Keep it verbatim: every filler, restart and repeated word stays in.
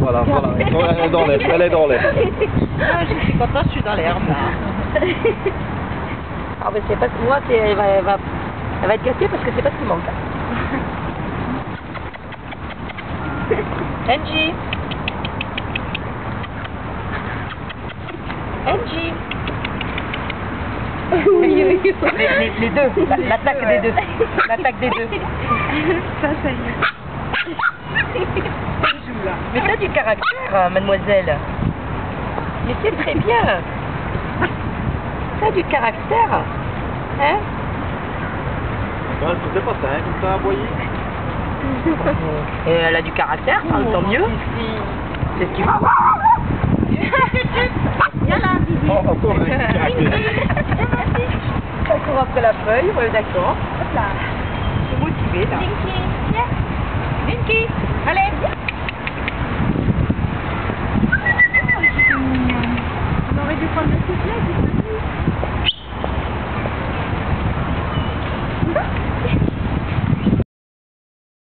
Voilà, voilà. Elle est dans l'air, elle est dans l'air. Ah, je suis contente, je suis dans l'herbe là. Ah mais c'est pas que moi, c'est- elle va, elle va, elle va être cassée parce que c'est pas ce qui manque. Angie. Angie. Oui, oui. Les, les, les deux, la- l'attaque des deux. L'attaque des deux. Ça, ça y est. Je joue là. Mais t'as du caractère, hein, mademoiselle. Mais c'est très bien. T'as du caractère. Hein? Ouais, c'était pas ça, hein, qui t'a aboyé. Et elle a du caractère, hein, tant mieux. C'est ce qu'il faut. Viens là, Didi. Oh, encore un caractère. On court après la feuille, ouais, d'accord. Hop là. Je suis motivée là. Dinky, viens. Dinky, allez, viens. Oh, c'était mignon. On aurait dû prendre le soufflet, c'est